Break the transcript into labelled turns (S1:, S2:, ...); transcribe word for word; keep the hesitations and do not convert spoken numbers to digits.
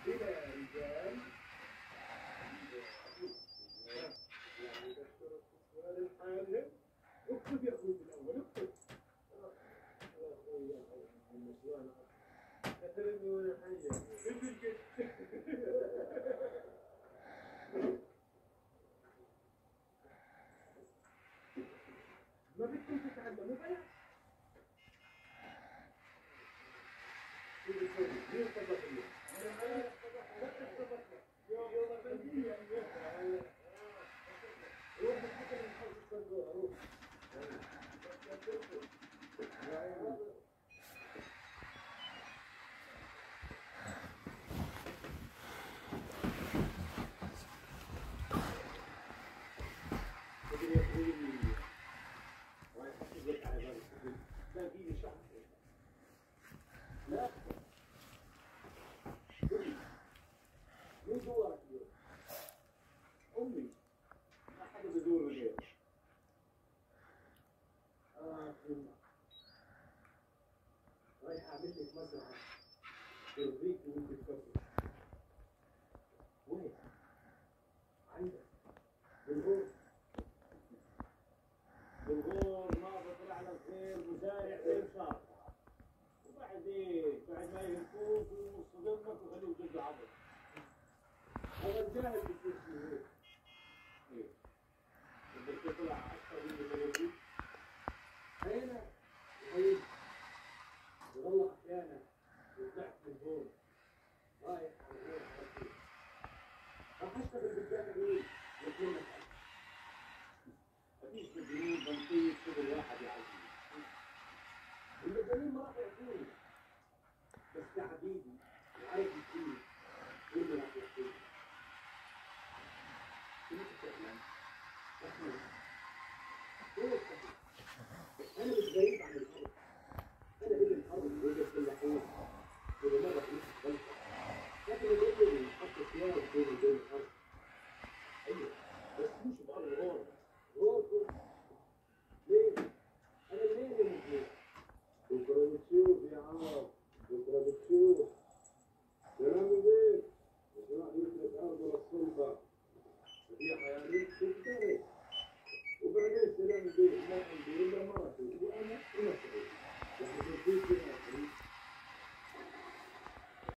S1: ما بدكم تتعلموا بلاش. مين صدق اليوم؟ يوم يوم البلدية روح الحكم الحوش الصندوق روح. لا مين دورك اليوم؟ أمي ما حدا بدور غير. آه أمي رايحة أعمل لك مسرح ترضيك وأنت تكفي. وين؟ عندك بالغور. بالغور ما بطلع لك غير مزارع غير شاطر. وبعدين بعد ما يهلكوك ويصدمك ويخلوك جد عبد. هذا الجاهل